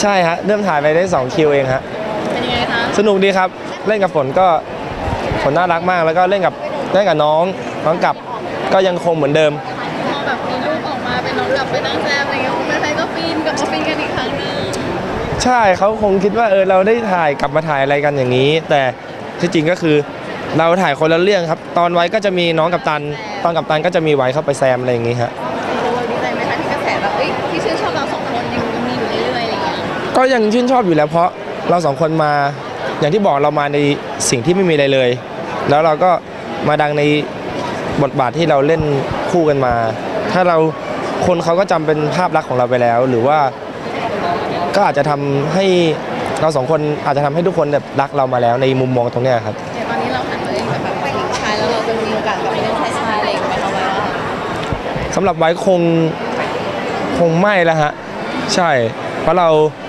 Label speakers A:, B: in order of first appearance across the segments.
A: ใช่ฮะเริ่มถ่ายไปได้2 คิวเองฮะ
B: เป็นยังไงคะ
A: สนุกดีครับเล่นกับฝนก็ฝนน่ารักมากแล้วก็เล่นกับน้องกับก็ยังคงเหมือนเดิม
B: พอแบบมีรูปออกมาเป็นน้องกลับไปนั่งแซมอะไรเงี้ยแฟนๆก็ฟินกลับมาฟินกันอีกครั้งนึง
A: ใช่เขาคงคิดว่าเราได้ถ่ายกลับมาถ่ายอะไรกันอย่างนี้แต่ที่จริงก็คือเราถ่ายคนละเรื่องครับตอนไว้ก็จะมีน้องกัปตันตอนกัปตันก็จะมีไว้เข้าไปแซมอะไรอย่างนี้ฮะ
B: เราดีใจไหมคะที่กระแสแบบที่ชื่นชอบเรา2 คนยังมีอยู่เรื่อยๆอะไรเงี้ย
A: ก็ยังชื่นชอบอยู่แล้วเพราะเรา2 คนมาอย่างที่บอกเรามาในสิ่งที่ไม่มีอะไรเลยแล้วเราก็มาดังในบทบาทที่เราเล่นคู่กันมาถ้าเราคนเขาก็จำเป็นภาพลักษณ์ของเราไปแล้วหรือว่าก็อาจจะทำให้เรา2 คนอาจจะทำให้ทุกคนแบบรักเรามาแล้วในมุมมองตรงนี้ครับ
B: ตอนนี้เราหันมาเล่นแบบหญิงชายแล้วเราจะมีโอกาสแบบเล่นชายอะไรกับเราไหม
A: สำหรับไว้คงไม่แล้วฮะใช่เพราะ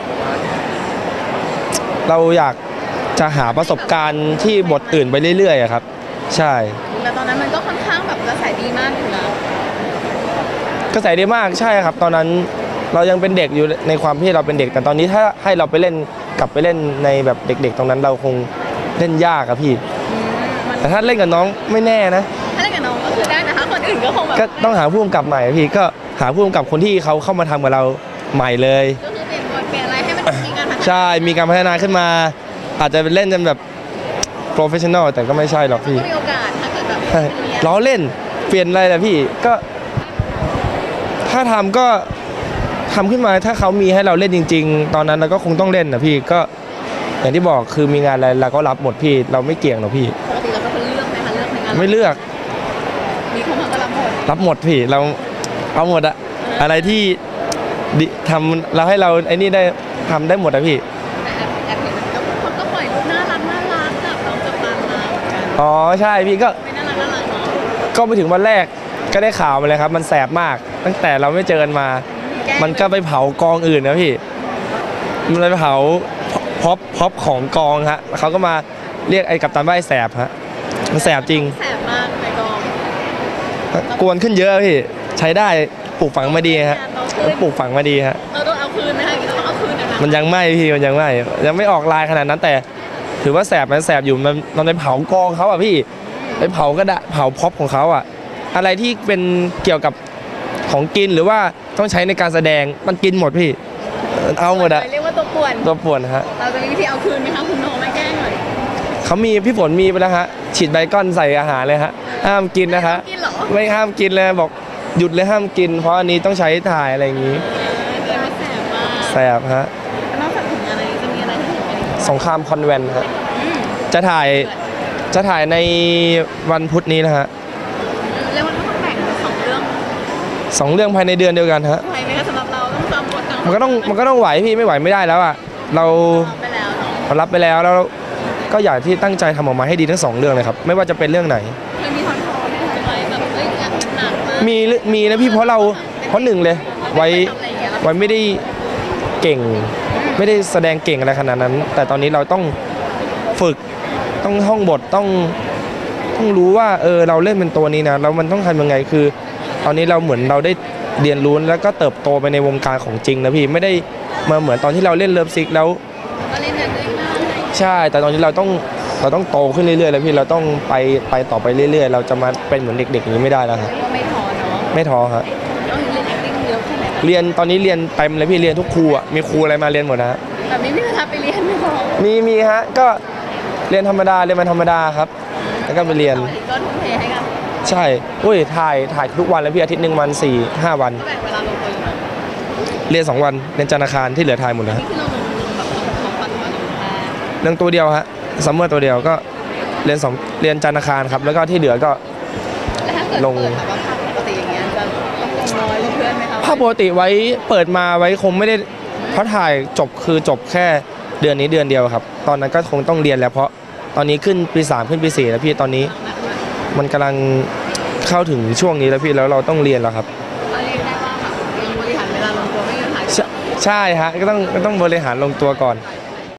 A: เราอยากจะหาประสบการณ์ที่บทอื่นไปเรื่อยๆครับใช่
B: แต่ตอนนั้นมันก็ค่อนข้างแบบกระแสดีมากอยู่นะ
A: กระแสดีมากใช่ครับตอนนั้นเรายังเป็นเด็กอยู่ในความที่เราเป็นเด็กแต่ตอนนี้ถ้าให้เราไปเล่นกลับไปเล่นในแบบเด็กๆตรงนั้นเราคงเล่นยากครับพี่แต่ถ้าเล่นกับน้องไม่แน่นะ
B: ถ้าเล่นกับน้องก็คือได้นะคะคนอื่นก็คงแบบ
A: ก็ต้องหาผู้กำกับใหม่พี่ก็หาผู้กำกับคนที่เขาเข้ามาทำกับเราใหม่เลย
B: ก็คือเปลี่ยนบทเปลี่ยนอะไรให้มันมีการพัฒนา
A: ใช่มีการพัฒนาขึ้นมาอาจจะเป็นเล่นจนแบบโปรเฟชชั่นอลแต่ก็ไม่ใช่หรอกพี่
B: มีโอกาสถ้าเกิดแบบ
A: ล้อเล่นเปลี่ยนอะไรล่ะพี่ก็ถ้าทำก็ทำขึ้นมาถ้าเขามีให้เราเล่นจริงๆตอนนั้นเราก็คงต้องเล่นนะพี่ก็อย่างที่บอกคือมีงานอะไรเราก็รับหมดพี่เราไม่เกี่ยงหรอกพี่
B: ปกติเราเป็นคนเลือกไหมคะเลือกงาน
A: ไม่เลือก
B: มีคนมาก็
A: รับหมดพี่เราเอาหมดอะอะไรที่ทำเราให้เราไอ้นี่ได้ทำได้หมดอะพี่
B: แอบเห็นคนก็ปล่อยรูปน่ารักกับน้องกัปตันมา
A: อ๋อใช่พี่ก็
B: ไม่น่ารักเนาะ
A: ก็ไปถึงวันแรกก็ได้ข่าวมาเลยครับมันแสบมากตั้งแต่เราไม่เจอกันมามันก็ไปเผากองอื่นนะพี่มันไปเผาพ็อปของกองฮะเขาก็มาเรียกไอ้กัปตันว่าไอ้แสบฮะมันแสบจริง
B: แสบมากในกอง
A: กวนขึ้นเยอะพี่ใช้ได้ปลูกฝังมาดีฮะปลูกฝังมาดีฮะ
B: เราต้องเอาคืนไหมคะเราต้องเอาคืนนะ
A: มันยังไม่พี่มันยังไม่ออกลายขนาดนั้นแต่ถือว่าแสบมันแสบอยู่มันไปเผากองเขาอ่ะพี่ไปเผากระดาษเผาพ็อปของเขาอ่ะอะไรที่เป็นเกี่ยวกับของกินหรือว่าต้องใช้ในการแสดงมันกินหมดพี่เอาหมดอะ
B: เรียกว่าตัวป่วน
A: ฮะ
B: เราจะมีวิธีเอาคืนไหมคะคุณโนไม่แกล้งหน่อย
A: เขามีพี่ฝนมีไปแล้วฮะฉีดไบคอนใส่อาหารเลยฮะห้ามกินนะคะไม่ห้ามกินเลยบอกหยุดเลยห้ามกินเพราะอันนี้ต้องใช้ถ่ายอะไรอย่างนี้แสบฮะ
B: นอกจากถึงอะไรจะมีอะไรที่
A: สงครามคอนแวนต์ฮะจะถ่ายในวันพุธนี้นะฮะ
B: แล้วมันต้องแบ่ง2 เรื่อง
A: 2 เรื่องภายในเดือนเดียวกันฮะ
B: ไหวไหมคะสำหรับเราต้องจำบท
A: มันก็ต้องไหวพี่ไม่ไหวไม่ได้แล้วอ่ะเรารับไปแล้วก็อยากที่ตั้งใจทำออกมาให้ดีทั้ง2 เรื่องเลยครับไม่ว่าจะเป็นเรื่องไหน
B: มีท้อไหมแบบหนักมาก
A: มีนะพี่เพราะหนึ่งเลยไว้ไม่ได้เก่งไม่ได้แสดงเก่งอะไรขนาดนั้นแต่ตอนนี้เราต้องฝึกต้องท่องบทต้องรู้ว่าเราเล่นเป็นตัวนี้นะแล้วมันต้องทำยังไงคือตอนนี้เราเหมือนเราได้เรียนรู้แล้วก็เติบโตไปในวงการของจริงนะพี่ไม่ได้มาเหมือนตอนที่เราเล่นเลิฟซิกแล้วใช่แต่ตอนนี้เราต้องโตขึ้นเรื่อยๆแล้วพี่เราต้องไปต่อไปเรื่อยๆเราจะมาเป็นเหมือนเด็กๆอย่างนี้ไม่ได้แล้วครับ
B: ไม่ท้อเนาะ
A: ไม่ท้อฮะเรียนตอนนี้เรียนเต็มเลยพี่เรียนทุกครูอ่ะมีครูอะไรมาเรียนหมดนะฮะ
B: แต่ไม่มีเวลาไปเรียนไม่พอ
A: มีฮะก็เรียนธรรมดาครับแล้วก็ไปเรียน
B: ก็ทุ่มเทให้กัน
A: ใช่อุ้ยถ่ายทุกวันเลยพี่อาทิตย์1 วัน 4-5 วัน
B: แบ่งเวลาลงตัวอยู่
A: เรียน2 วันเรียนจันทร์อังคารที่เหลือถ่ายหมดแล้ว
B: นี่คือเราลงแบบของปัจจุบัน
A: เรื่องตัวเดียวฮะซัมเมอร์ตัวเดียวก็เรียนจันทร์อังคารครับแล้วก็ที่เหลือก็ลง
B: ภาพปกติอย่างเงี้ยจะต้องลงน้อยลงเพื่อนไหมครับ
A: ภาพปกติไว้เปิดมาไว้คงไม่ได้เพราะถ่ายจบแค่เดือนนี้เดือนเดียวครับตอนนั้นก็คงต้องเรียนแล้วเพราะตอนนี้ขึ้นปี 3ขึ้นปี 4แล้วพี่ตอนนี้มันกำลังเข้าถึงช่วงนี้แล้วพี่แล้วเราต้องเรียนแล้วครับ
B: เรียกได้ว่าแบบบริหารเวลาลงตัวไม่ยากใ
A: ช่ฮะก็ต้องบริหารลงตัวก่อน